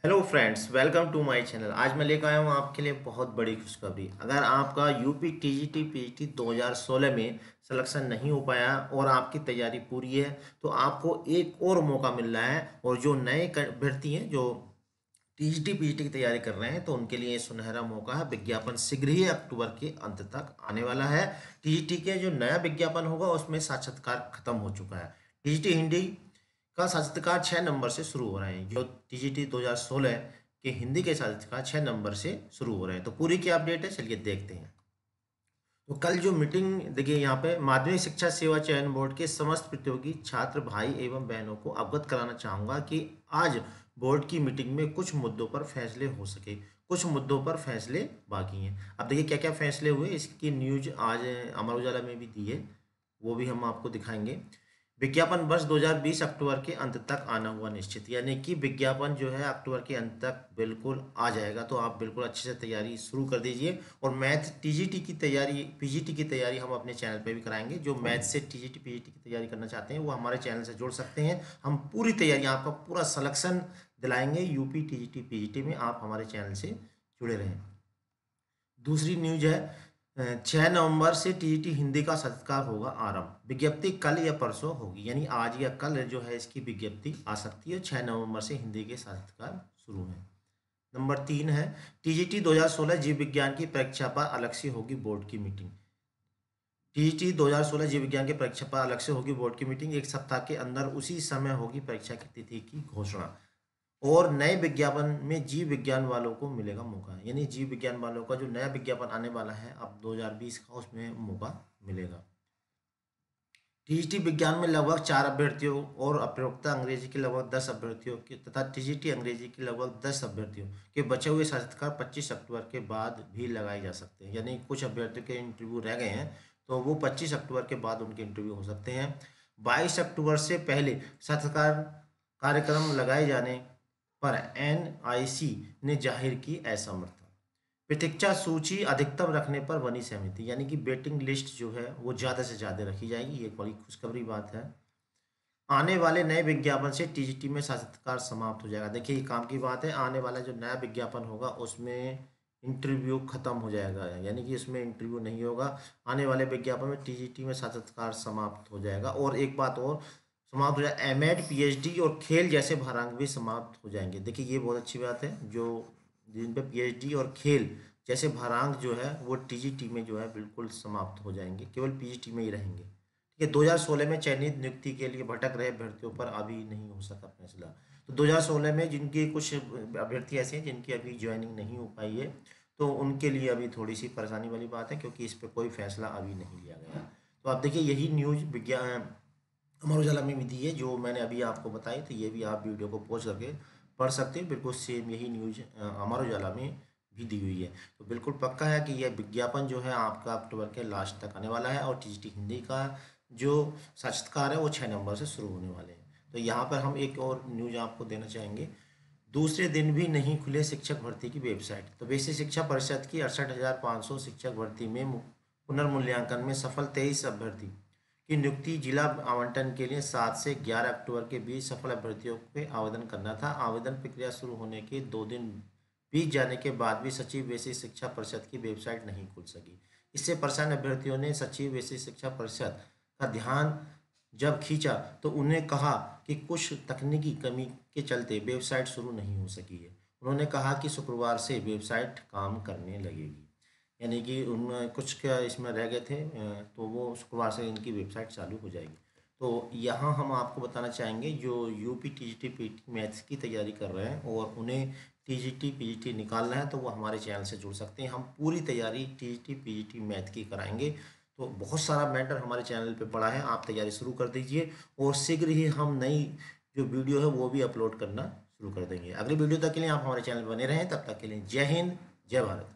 Hello friends, welcome to my channel. आज मैं लेकर आया हूँ आपके लिए बहुत बड़ी खुशखबरी। अगर आपका यूपी टीजीटी पीजीटी 2016 में सिलेक्शन नहीं हो पाया और आपकी तैयारी पूरी है तो आपको एक और मौका मिल रहा है। और जो नए अभ्यर्थी हैं जो टीजीटी पीजीटी की तैयारी कर रहे हैं तो उनके लिए सुनहरा मौका है। विज्ञापन शीघ्र ही अक्टूबर के अंत तक आने वाला है। टीजीटी के जो नया विज्ञापन होगा उसमें साक्षात्कार खत्म हो चुका है। टीजीटी हिंदी का साक्षात्कार 6 नवंबर से शुरू हो रहे हैं। जो टीजीटी 2016 के हिंदी के साक्षात्कार 6 नवंबर से शुरू हो रहे हैं। तो पूरी क्या अपडेट है, चलिए देखते हैं। तो कल जो मीटिंग देखिए, यहाँ पे माध्यमिक शिक्षा सेवा चयन बोर्ड के समस्त प्रतियोगी छात्र भाई एवं बहनों को अवगत कराना चाहूँगा कि आज बोर्ड की मीटिंग में कुछ मुद्दों पर फैसले हो सके, कुछ मुद्दों पर फैसले बाकी हैं। अब देखिए क्या क्या फैसले हुए, इसकी न्यूज आज अमर उजाला में भी दी है, वो भी हम आपको दिखाएंगे। विज्ञापन वर्ष 2020 अक्टूबर के अंत तक आना हुआ निश्चित, यानी कि विज्ञापन जो है अक्टूबर के अंत तक बिल्कुल आ जाएगा। तो आप बिल्कुल अच्छे से तैयारी शुरू कर दीजिए। और मैथ टीजीटी की तैयारी, पीजीटी की तैयारी हम अपने चैनल पे भी कराएंगे। जो मैथ से टीजीटी पीजीटी की तैयारी करना चाहते हैं वो हमारे चैनल से जुड़ सकते हैं। हम पूरी तैयारी, आपका पूरा सिलेक्शन दिलाएंगे यूपी टीजीटी पीजीटी में। आप हमारे चैनल से जुड़े रहें। दूसरी न्यूज है, 6 नवंबर से टीजीटी हिंदी का साक्षात्कार होगा आरंभ। विज्ञप्ति कल या परसों होगी, यानी आज या कल जो है इसकी विज्ञप्ति आ सकती है। 6 नवंबर से हिंदी के साक्षात्कार शुरू हैं। नंबर 3 है, टीजीटी 2016 जीव विज्ञान की परीक्षा पर अलग से होगी बोर्ड की मीटिंग। टीजीटी 2016 जीव विज्ञान की परीक्षा पर अलग से होगी बोर्ड की मीटिंग। एक सप्ताह के अंदर उसी समय होगी परीक्षा की तिथि की घोषणा। और नए विज्ञापन में जीव विज्ञान वालों को मिलेगा मौका, यानी जीव विज्ञान वालों का जो नया विज्ञापन आने वाला है अब 2020 का, उसमें मौका मिलेगा। टीजीटी विज्ञान में लगभग 4 अभ्यर्थियों और अप्रयोक्ता अंग्रेजी के लगभग 10 अभ्यर्थियों के तथा टीजीटी अंग्रेजी के लगभग 10 अभ्यर्थियों के बचे हुए साक्षात्कार 25 अक्टूबर के बाद भी लगाए जा सकते हैं। यानी कुछ अभ्यर्थियों के इंटरव्यू रह गए हैं तो वो 25 अक्टूबर के बाद उनके इंटरव्यू हो सकते हैं। 22 अक्टूबर से पहले साक्षात्कार कार्यक्रम लगाए जाने पर एनआईसी ने जाहिर की असमर्थता। प्रतीक्षा सूची अधिकतम रखने पर बनी सहमति, यानी कि वेटिंग लिस्ट जो है वो ज़्यादा से ज़्यादा रखी जाएगी। ये बड़ी खुशखबरी बात है। आने वाले नए विज्ञापन से टीजीटी में साक्षात्कार समाप्त हो जाएगा। देखिए ये काम की बात है, आने वाला जो नया विज्ञापन होगा उसमें इंटरव्यू खत्म हो जाएगा, यानी कि इसमें इंटरव्यू नहीं होगा। आने वाले विज्ञापन में टीजीटी में साक्षात्कार समाप्त हो जाएगा। और एक बात और, समाप्त हो जाए एमएड पीएचडी और खेल जैसे भारांक भी समाप्त हो जाएंगे। देखिए ये बहुत अच्छी बात है, जो जिन पे पीएचडी और खेल जैसे भारांक जो है वो टीजीटी में जो है बिल्कुल समाप्त हो जाएंगे, केवल पीजीटी में ही रहेंगे। ठीक है, 2016 में चयनित नियुक्ति के लिए भटक रहे अभ्यर्थियों पर अभी नहीं हो सका फैसला। तो 2016 में जिनके कुछ अभ्यर्थी ऐसे हैं जिनकी अभी ज्वाइनिंग नहीं हो पाई है तो उनके लिए अभी थोड़ी सी परेशानी वाली बात है, क्योंकि इस पर कोई फैसला अभी नहीं लिया गया। तो आप देखिए यही न्यूज़ विज्ञान अमर उजाला में भी दी है जो मैंने अभी आपको बताई। तो ये भी आप वीडियो को पॉज करके पढ़ सकते हैं। बिल्कुल सेम यही न्यूज़ अमर उजाला में भी दी हुई है। तो बिल्कुल पक्का है कि यह विज्ञापन जो है आपका अक्टूबर के लास्ट तक आने वाला है। और टीजीटी हिंदी का जो साक्षात्कार है वो 6 नवंबर से शुरू होने वाले हैं। तो यहाँ पर हम एक और न्यूज़ आपको देना चाहेंगे। दूसरे दिन भी नहीं खुले शिक्षक भर्ती की वेबसाइट। तो बेसिक शिक्षा परिषद की 68,500 शिक्षक भर्ती में पुनर्मूल्यांकन में सफल 23 अभ्यर्थी की नियुक्ति। जिला आवंटन के लिए 7 से 11 अक्टूबर के बीच सफल अभ्यर्थियों को आवेदन करना था। आवेदन प्रक्रिया शुरू होने के 2 दिन बीत जाने के बाद भी सचिव बेसिक शिक्षा परिषद की वेबसाइट नहीं खुल सकी। इससे परेशान अभ्यर्थियों ने सचिव बेसिक शिक्षा परिषद का ध्यान जब खींचा तो उन्हें कहा कि कुछ तकनीकी कमी के चलते वेबसाइट शुरू नहीं हो सकी है। उन्होंने कहा कि शुक्रवार से वेबसाइट काम करने लगेगी, यानी कि उनमें कुछ क्या इसमें रह गए थे तो वो शुक्रवार से इनकी वेबसाइट चालू हो जाएगी। तो यहाँ हम आपको बताना चाहेंगे जो यूपी टीजीटी पीटी मैथ्स की तैयारी कर रहे हैं और उन्हें टीजीटी पीजीटी निकालना है तो वो हमारे चैनल से जुड़ सकते हैं। हम पूरी तैयारी टीजीटी पीजीटी मैथ की कराएंगे। तो बहुत सारा मैटर हमारे चैनल पे पड़ा है, आप तैयारी शुरू कर दीजिए और शीघ्र ही हम नई जो वीडियो है वो भी अपलोड करना शुरू कर देंगे। अगली वीडियो तक के लिए आप हमारे चैनल पर बने रहें। तब तक के लिए जय हिंद, जय भारत।